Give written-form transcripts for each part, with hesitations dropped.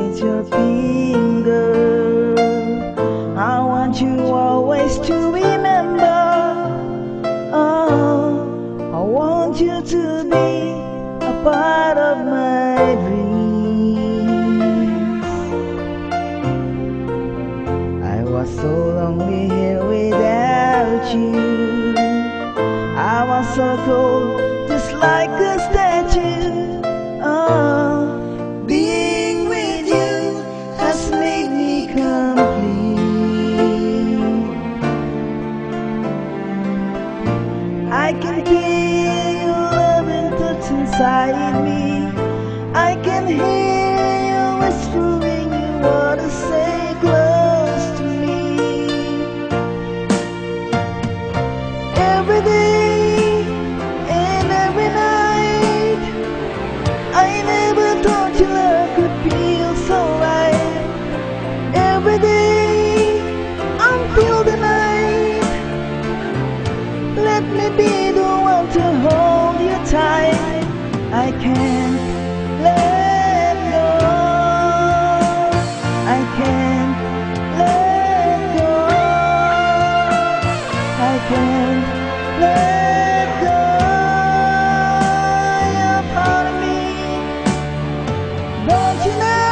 with your finger. I want you always to remember. Oh, I want you to be a part of my dreams. I was so lonely here without you. I was so cold, just like a statue. Oh, being with you has made me complete. I can feel your loving touch inside me. I can hear you whispering you want to stay close to me. Every day and every night, I never thought your love could feel so right. Every day until the night, let me be the one to hold you tight. I can't let go. I can't let go. I can't let go. You're part of me. Don't you know?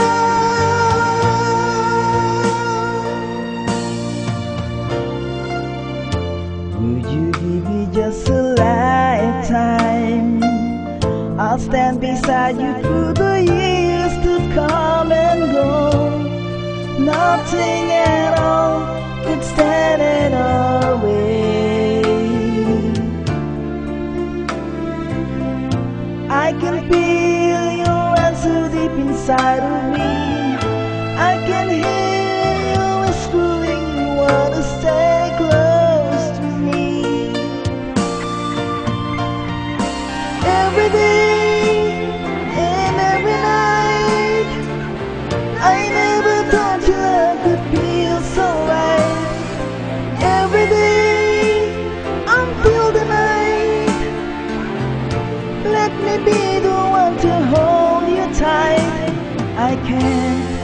Would you give me just a lifetime? I'll stand beside you through the years to come and go. Nothing at all could stand in our way. I can feel your answer deep inside of me. I can hear you whispering you want to stay close to me. Every day and every night, I never thought your love could feel so right. Every day until the night, let me be the one to hold you tight. I can't